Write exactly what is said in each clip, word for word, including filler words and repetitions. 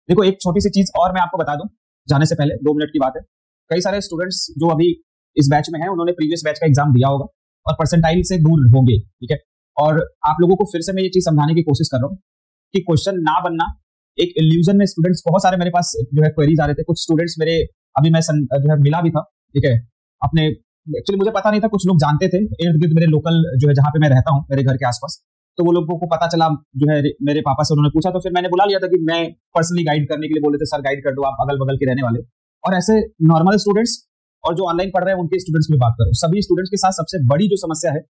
देखो एक छोटी सी चीज और मैं आपको बता दूं जाने से पहले, दो मिनट की बात है। कई सारे स्टूडेंट्स जो अभी इस बैच में हैं उन्होंने प्रीवियस बैच का एग्जाम दिया होगा और परसेंटाइल से दूर होंगे, ठीक है। और आप लोगों को फिर से मैं ये चीज समझाने की कोशिश कर रहा हूँ कि क्वेश्चन ना बनना एक इल्यूजन में स्टूडेंट्स बहुत सारे मेरे पास जो है क्वेरीज आ रहे थे। कुछ स्टूडेंट्स मेरे अभी मैं सं, जो है मिला भी था, ठीक है, अपने एक्चुअली मुझे पता नहीं था, कुछ लोग जानते थे इर्द गिर्द मेरे लोकल जो है जहाँ पे मैं रहता हूँ मेरे घर के आसपास, तो वो लोगों को पता चला जो है मेरे पापा से उन्होंने पूछा, तो फिर मैंने बुला लिया था कि मैं पर्सनली गाइड करने के लिए बोले थे, सर गाइड कर दो आप अगल बगल के रहने वाले। और ऐसे नॉर्मल स्टूडेंट्स और जो ऑनलाइन पढ़ रहे हैं उनके स्टूडेंट्स की बात करो, सभी स्टूडेंट्स के साथ सबसे बड़ी जो समस्या है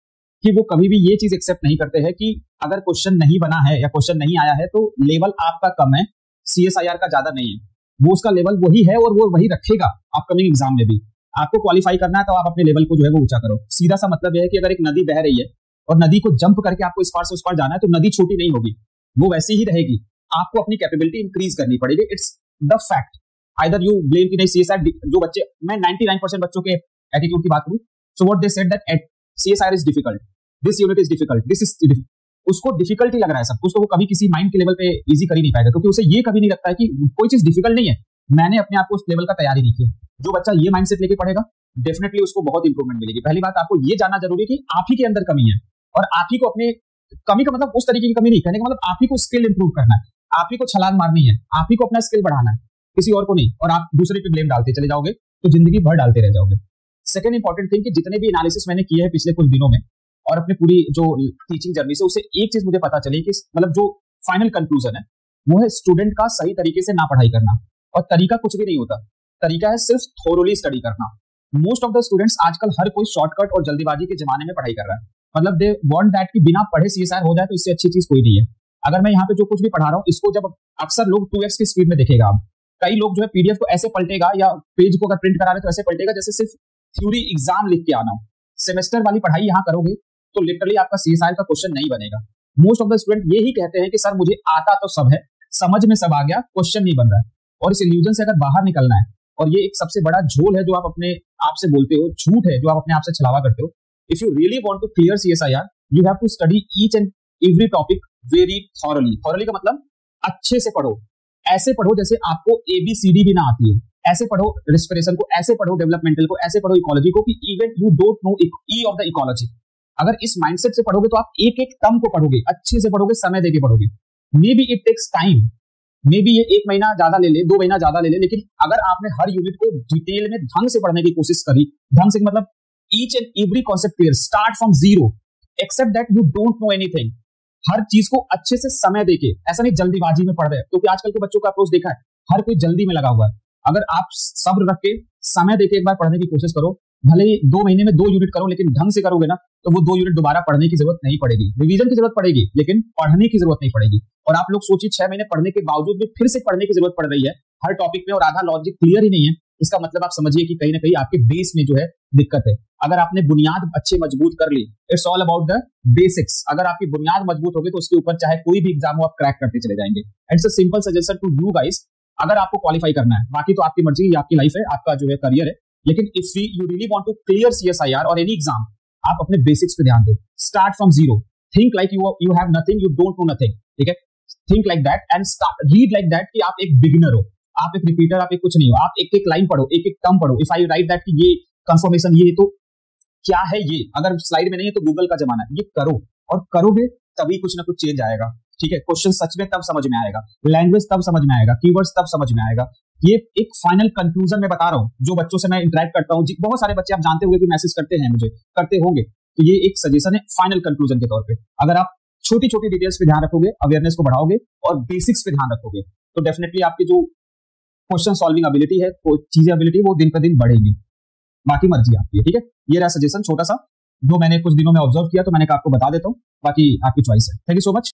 कि वो कभी भी ये चीज एक्सेप्ट नहीं करते हैं कि अगर क्वेश्चन नहीं बना है या क्वेश्चन नहीं आया है तो लेवल आपका कम है, सीएसआईआर का ज्यादा नहीं है। वो उसका लेवल वही है और वो वही रखेगा अपकमिंग एग्जाम में भी। आपको क्वालिफाई करना है तो आप अपने लेवल को जो है वो ऊंचा करो। सीधा सा मतलब यह है कि अगर एक नदी बह रही है और नदी को जंप करके आपको इस पार से उस पार जाना है तो नदी छोटी नहीं होगी, वो वैसी ही रहेगी। आपको अपनी कैपेबिलिटी इंक्रीज करनी पड़ेगी। It's the fact. Either you blame कि नहीं सीएसआईआर, जो बच्चे, मैं निन्यानवे परसेंट बच्चों के एटीट्यूड की बात करूं, so what they said that CSIR is difficult, this unit is difficult, this is, उसको डिफिकल्ट ही लग रहा है सब कुछ, तो वो कभी किसी माइंड के लेवल पे इजी कर ही नहीं पाएगा, क्योंकि उसे ये कभी नहीं लगता है कि कोई चीज डिफिकल्ट नहीं है, मैंने अपने आप को उस लेवल का तैयारी नहीं किया। जो बच्चा ये माइंडसेट लेके पढ़ेगा डेफिनेटली उसको बहुत इंप्रूवमेंट मिलेगी। पहली बात आपको ये जानना जरूरी है कि आप ही के अंदर कमी है और आप ही को अपने कमी का मतलब उस तरीके की कमी नहीं, कहने का मतलब आप ही को स्किल इंप्रूव करना है, आप ही को छलांग मारनी है, आप ही को अपना स्किल बढ़ाना है, किसी और को नहीं। और आप दूसरे पे ब्लेम डालते चले जाओगे तो जिंदगी भर डालते रह जाओगे। सेकंड इंपॉर्टेंट थिंग कि जितने भी एनालिसिस मैंने किए हैं पिछले कुछ दिनों में और अपनी पूरी जो टीचिंग जर्नी से, उससे एक चीज मुझे पता चली कि मतलब जो फाइनल कंक्लूजन है वो है स्टूडेंट का सही तरीके से ना पढ़ाई करना। और तरीका कुछ भी नहीं होता, तरीका है सिर्फ थोरोली स्टडी करना। मोस्ट ऑफ द स्टूडेंट्स आजकल हर कोई शॉर्टकट और जल्दीबाजी के जमाने में पढ़ाई कर रहा है, मतलब दे वांट दैट कि बिना पढ़े सीएसआईआर हो जाए, तो इससे अच्छी चीज कोई नहीं है। अगर मैं यहाँ पे जो कुछ भी पढ़ा रहा हूँ इसको जब अक्सर लोग टू एक्स की स्पीड में देखेगा, अब कई लोग जो है पीडीएफ को ऐसे पलटेगा या पेज को अगर प्रिंट करा रहे तो ऐसे पलटेगा जैसे सिर्फ थ्योरी एग्जाम लिख के आना हो। सेमेस्टर वाली पढ़ाई यहाँ करोगे तो लिटरली आपका सीएसआईआर का क्वेश्चन नहीं बनेगा। मोस्ट ऑफ द स्टूडेंट ये ही कहते हैं कि सर मुझे आता तो सब है, समझ में सब आ गया, क्वेश्चन नहीं बन रहा है। और इस इल्यूजन से अगर बाहर निकलना है, और ये एक सबसे बड़ा झोल है जो आप अपने आप से बोलते हो, झूठ है जो आप अपने आप से छलावा करते हो। If you really want to clear CSIR you have to study each and every topic very thoroughly. Thoroughly का मतलब अच्छे से पढ़ो, ऐसे पढ़ो जैसे आपको एबीसीडी भी ना आती है, ऐसे पढ़ो रेस्पिरेशन को, ऐसे पढ़ो डेवलपमेंटल को, ऐसे पढ़ो इकोलॉजी को कि even you don't know E of the ecology. अगर इस माइंडसेट से पढ़ोगे तो आप एक एक टर्म को पढ़ोगे, अच्छे से पढ़ोगे, समय देके पढ़ोगे। Maybe it takes time, maybe ये एक महीना ज्यादा ले ले, दो महीना ज्यादा ले ले, लेकिन अगर आपने हर यूनिट को डिटेल में ढंग से पढ़ने की कोशिश करी, ढंग से मतलब each and every concept clear, start from zero, except that you don't know anything, हर चीज को अच्छे से समय देके, ऐसा नहीं जल्दीबाजी में पढ़ रहे हैं, क्योंकि आजकल के बच्चों का अप्रोच देखा है, हर कोई जल्दी में लगा हुआ है। अगर आप सब्र रख के समय देके एक बार पढ़ने की कोशिश करो, भले ही दो महीने में दो यूनिट करो, लेकिन ढंग से करोगे ना तो वो दो यूनिट दोबारा पढ़ने की जरूरत नहीं पड़ेगी, रिवीजन की जरूरत पड़ेगी लेकिन पढ़ने की जरूरत नहीं पड़ेगी। और आप लोग सोचिए छह महीने पढ़ने के बावजूद भी फिर से पढ़ने की जरूरत पड़ रही है हर टॉपिक में और आधा लॉजिक क्लियर ही नहीं है, इसका मतलब आप समझिए कि कहीं ना कहीं आपके बेस में जो है दिक्कत है। अगर आपने बुनियाद अच्छे मजबूत कर ली, it's all about the basics, अगर आपकी बुनियाद मजबूत होगी तो उसके ऊपर चाहे कोई भी एग्जाम हो आप क्रैक करते चले जाएंगे। It's a simple suggestion to you guys, अगर आपको क्वालिफाई करना है, बाकी तो आपकी मर्जी, आपकी लाइफ है, आपका जो है करियर है, लेकिन if you really want to clear CSIR और एनी एग्जाम, आप अपने बेसिक्स पे ध्यान दो, start from zero, think like you you have nothing, you don't know nothing, ठीक है, think like that and read like that कि आप एक बिगिनर हो, आप एक रिपीटर, आप एक कुछ नहीं हो, आप एक एक लाइन पढ़ो, एक एक टर्म पढ़ो। इफ आई राइट दैट कि ये कंफर्मेशन, ये तो क्या है, ये अगर स्लाइड में नहीं है तो गूगल का जमाना है, ये करो, और करोगे तभी कुछ ना कुछ चेंज आएगा, ठीक है। क्वेश्चन सच में तब समझ में आएगा, लैंग्वेज तब समझ में आएगा, कीवर्ड्स तब समझ में आएगा। ये एक फाइनल कंक्लूजन में बता रहा हूं, जो बच्चों से मैं इंटरेक्ट करता हूं, बहुत सारे बच्चे आप जानते होंगे कि मैसेज करते हैं मुझे, करते होंगे, तो ये एक सजेशन है फाइनल कंक्लूजन के तौर पे। अगर आप छोटी छोटी डिटेल्स पे ध्यान रखोगे, अवेयरनेस को बढ़ाओगे और बेसिक्स पे ध्यान रखोगे, तो डेफिनेटली आपकी जो क्वेश्चन सॉल्विंग एबिलिटी है, चीजें एबिलिटी, वो दिन पर दिन बढ़ेगी। बाकी मर्जी आपकी है, ठीक है। ये रहा सजेशन छोटा सा जो मैंने कुछ दिनों में ऑब्जर्व किया, तो मैंने कहा आपको बता देता हूँ, बाकी आपकी चॉइस है। Thank you so much.